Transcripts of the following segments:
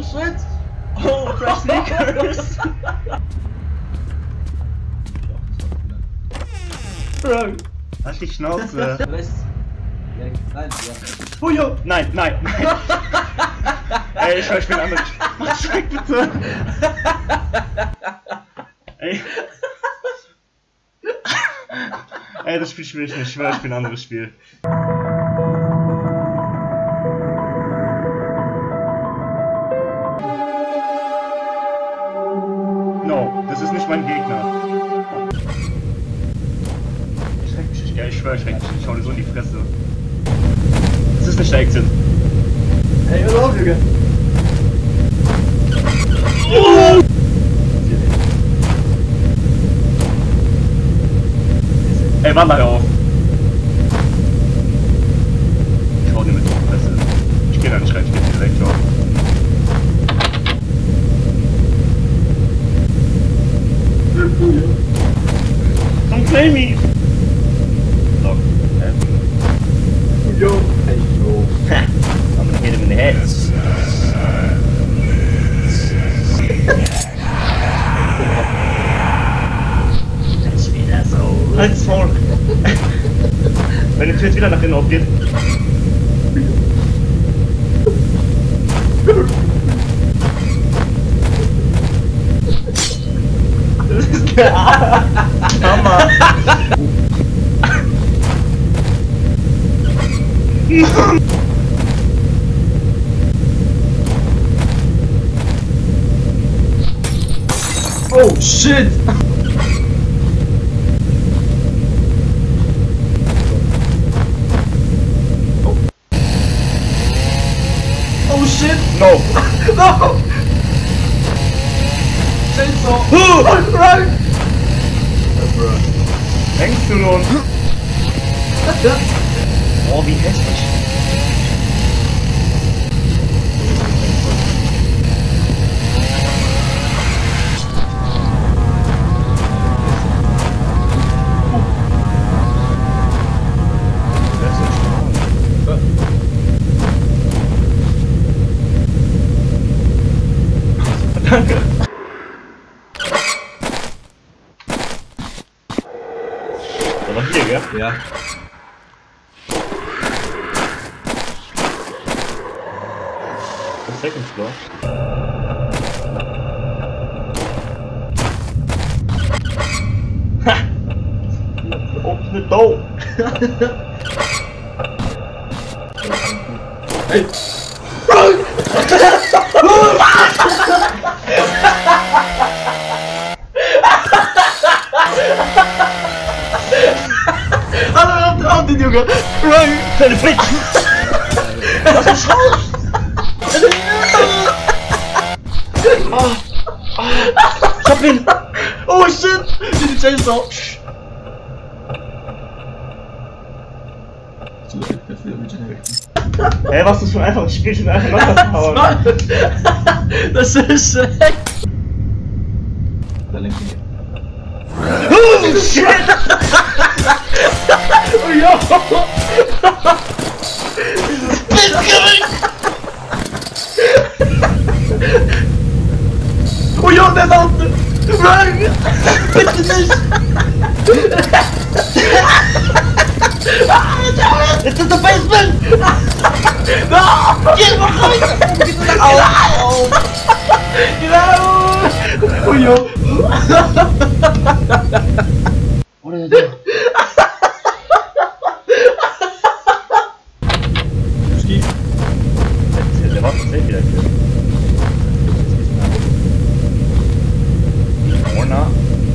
shit! Oh, Fresh Sneakers! Bro! Halt die Schnauze! Rechts! Ja, nein, ja. Oh jo! Nein, nein, nein! Ey, ich bin anders. Mach weg bitte! Ey! Ey, das Spiel spiele ich nicht, ich schwör, ich spiele ein anderes Spiel. No, das ist nicht mein Gegner. Ja, ich schwör, ich schau dir so in die Fresse. Das ist nicht der Exit. Hey, hör auf, Junge! Oh! Ey, warte mal auf! Ich hau dir mit in die Fresse. Ich geh da nicht rein, ich geh dir direkt auf. Don't play me! Look, Yo! Hey, yo! I'm gonna hit him in the head. Das ist wieder so. Halt's Maul! Wenn die Tür jetzt wieder nach innen aufgeht. Das ist der Hammer! Oh shit! Oh shit! No! No! Chainsaw! Run! Denkst du nun? Oh, wie hässlich! Danke! Der war hier, gell? Ja. Das Second Floor. Ha! Open the door! Hey! Hallo, auf den Junge! Run! Kleine Bitch! Lass mich raus! Ich hab ihn! Oh shit! Die Chainsaw! Ey, was ist das für ein einfaches Spielchen, einfach locker zu hauen? Das ist schlecht! Oh shit! Oh ja! Oh ja, der ist unten! Run! Bitte nicht! It's in the basement! No! Geh mal raus! Genau! Oh ja! Oder der? Der war tatsächlich wieder hier. Corner.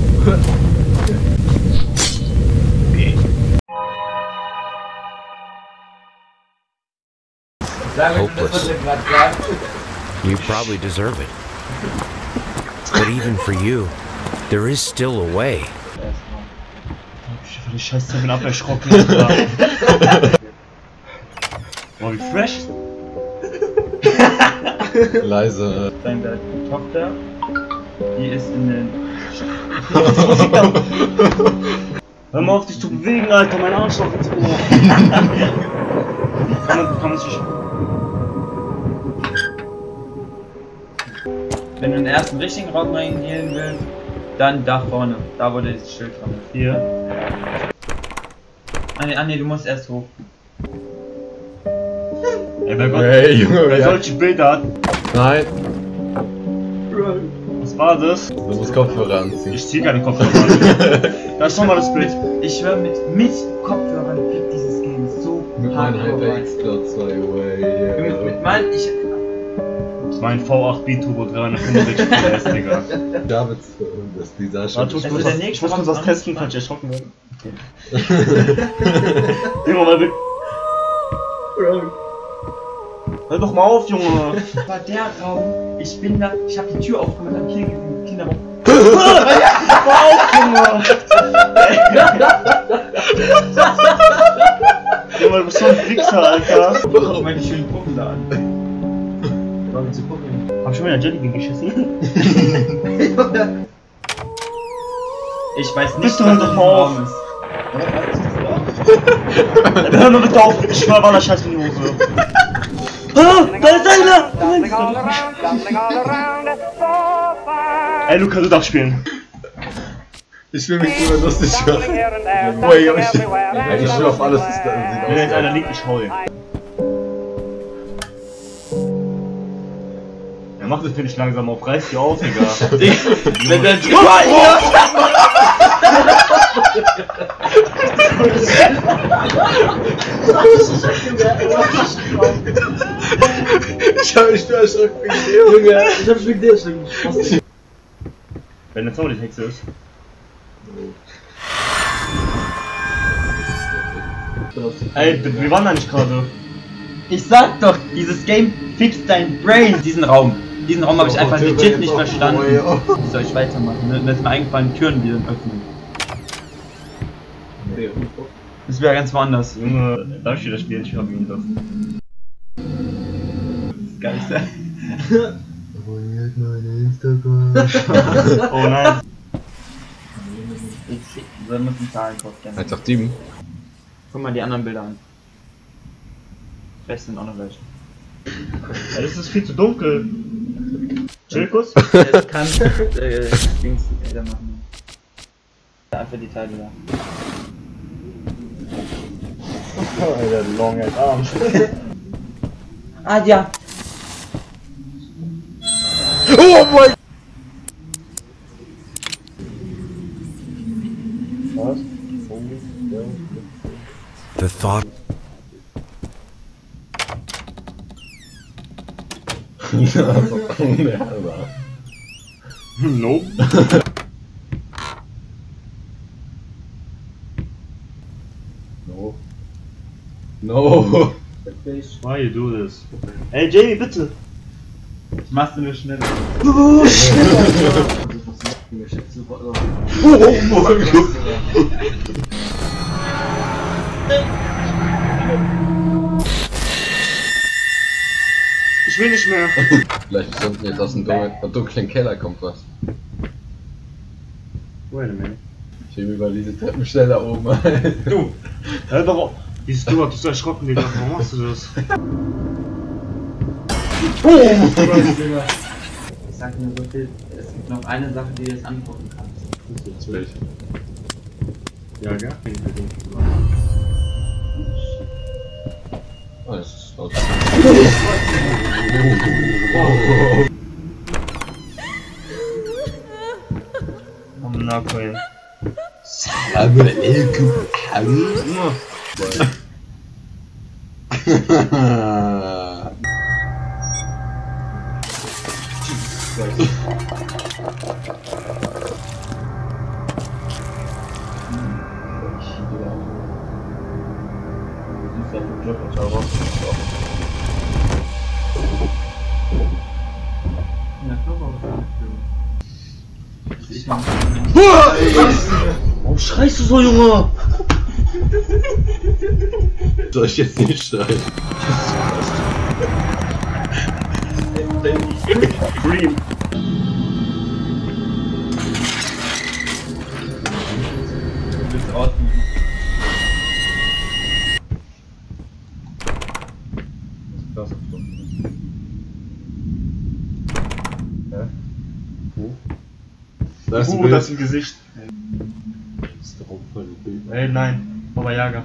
Okay. Hopeless. You probably deserve it. But even for you, there is still a way. Ich bin die scheiß 7-Up erschrocken. Boah, wie fresh. Leise. Deine Tochter, die ist in den... Hör mal auf dich zu bewegen, Alter, mein Arschloch ist kann man sich... Wenn du in den ersten richtigen Raum reingehen willst, dann da vorne. Da wo das Schild dran ist. Hier. Ah ne, du musst erst hoch. Ey, mein Gott. Hey, Junge, Wer solche Bilder hat. Nein, Was war das? du musst Kopfhörer anziehen. Ich zieh keine Kopfhörer an. Da ist nochmal das Bild. Ich schwör, mit Kopfhörern kriegt dieses Game so Mit meinem hardcore rein. HyperX Cloud 2 way. Mit meinem, Das ist mein V8 B-Turbo 365 PS, Digga. Davids das Desaster. Warte, Also der nächste ich muss kurz was Raum- testen, falls ich erschrocken werde. Junge, mal bitte. Hör doch mal auf, Junge. Das war der Raum, ich bin da, ich hab die Tür aufgemacht, hab Kinderraum. Hör auf, Junge. Junge, du bist so ein Wichser, Alter. Guck mal die schönen Puppen da an. Warum zu gucken? Hab schon wieder Jellybean geschissen? Ich weiß nicht, Bitte was hör in doch diesem mal auf. Raum ist. Hör nur bitte auf, ich schwör, war der Scheiß in die Hose. Ah, da ist einer! Ey, Luca, du darfst spielen. Ich will mich nur lustig machen. Boah, ich schwör auf alles, das sieht Wenn da jetzt einer aus. liegt, ich hau ihn. Ja, mach das für dich langsam auf, reiß dich auf, Digga. Wenn der Ich hab mich nur erschrocken wegen dir. Junge, ich hab schon dir erschrocken. Wenn jetzt auch die Hexe ist. Ey, wir waren da nicht gerade. Ich sag doch, dieses Game fixt dein Brain. Diesen Raum habe ich einfach legit nicht verstanden. Wie soll ich weitermachen? Mir ist mir eingefallen, Türen wieder öffnen. Das wäre ganz woanders. Junge, darf ich dir das Spiel nicht verbieten darf. Das Geilste. Abonniert meine Instagram. Oh nein. Wir müssen Zahlencode kennen. Halt auf 7. Guck mal die anderen Bilder an. Rechts sind auch noch welche. Ey, das ist viel zu dunkel. Chill kurz. Jetzt kann Dings wieder machen. Einfach die Teile da. Alter, long ass arm. Ah ja. Oh mein Was? The thought Nope. No. No. Why you do this? Ey, Jamie, bitte. Machst du nur schneller. Oh mein Gott. Ich will nicht mehr. Vielleicht ist unten jetzt aus dem dunklen Keller kommt was. Wait a minute. Ich hebe über diese Treppen schnell da oben. Du! Hör doch auf! Dieses Du hat dich so erschrocken, Digga. Warum machst du das? Ich sag nur so viel, es gibt noch eine Sache, die du jetzt antworten kannst. Welche? Ja, gell? Oh, das ist laut. Am Nackeln. Aber Warum schreist du so, Junge? soll ich jetzt nicht schreien? Dream. Du willst ordnen. Das ist Das ist das im Gesicht. Das ist doch auch voll Bild. Ey, nein. Baba Yaga.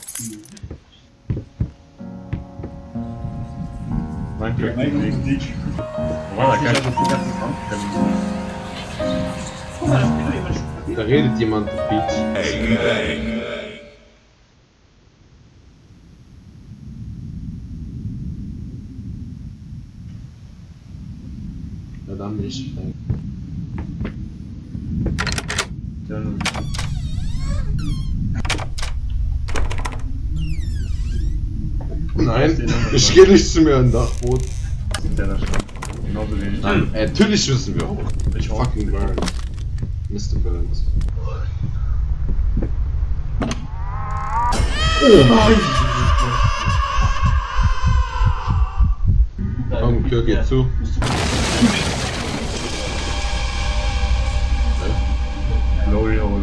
Minecraft Musik. Wow, da kann ich das die ganze Sound kennen. Da redet jemand, Beach. Ja, dann nicht. Nein, ich gehe nicht zu mir an Dachboot. Ja, das stimmt. Genauso wenig. Nein, natürlich wissen wir auch. Ich auch. Fucking Burns. Mr. Burns. Oh nein! Komm, Tür geht zu. Glory Hole.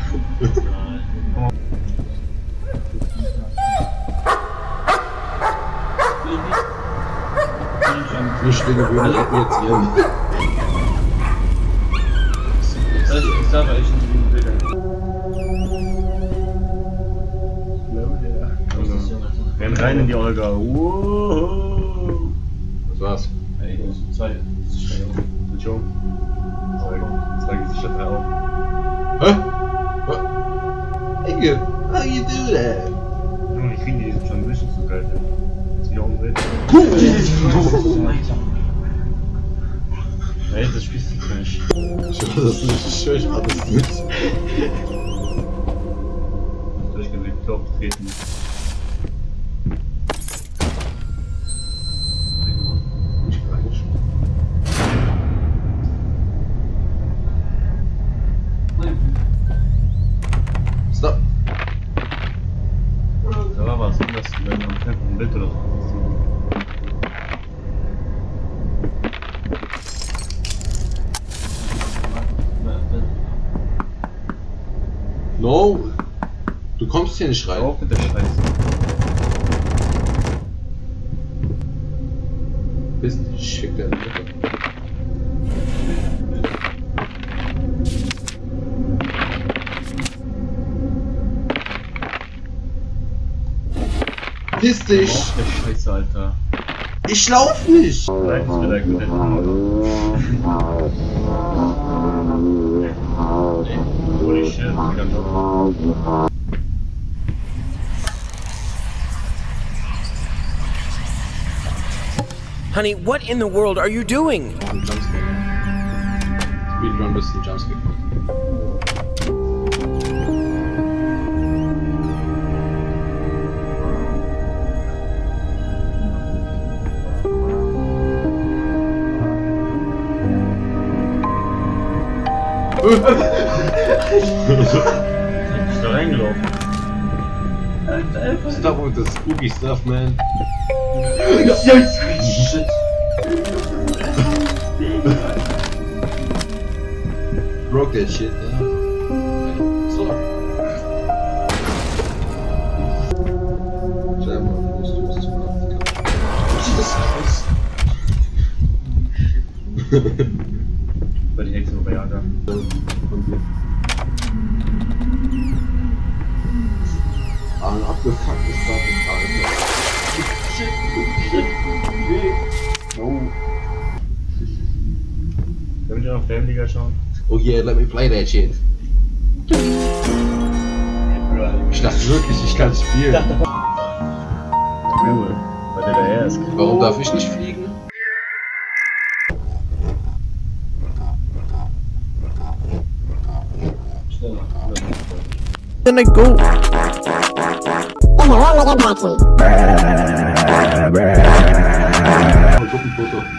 Flüchtlinge würden jetzt ihren. Ich sag euch nicht, wie will. Renn rein in die Olga. Wow. Was war's? Ey, das ist zwei. Schon. Zeig sich das auf. Hä? Inge, how you do that? Junge, ich kriege diesen Transition so geil. Jetzt wieder umdrehen. Ey, das spielst du nicht. Ich höre das nicht, ich höre alles mit. Durchgewickt, Kopf treten. Stop. Da war was, das wenn man ein Bild oder so. No! Du kommst hier nicht rein. Auf mit der Scheiße. Bist du schick, der Mutter. Piss dich! Auf der Scheiße, Alter. Ich lauf nicht! Vielleicht ist vielleicht mit dem Holy shit, ganz auf. Honey, what in the world are you doing? Speedrun bis zum Jumpscare kommt. Ist da reingelaufen. Stop with the spooky stuff, man. Shit. Broke that shit, yeah. So. Jam on this to Jesus Christ. Bei die Hexe Baba Yaga. Ein abgefucktes Datum, Alter. Shit. No. Können wir noch Family schauen? Oh yeah, let me play that shit. Ich dachte wirklich, ich kann spielen. Cool. Bei der ist. Warum darf ich nicht fliegen? Gonna go. Gruppenfoto.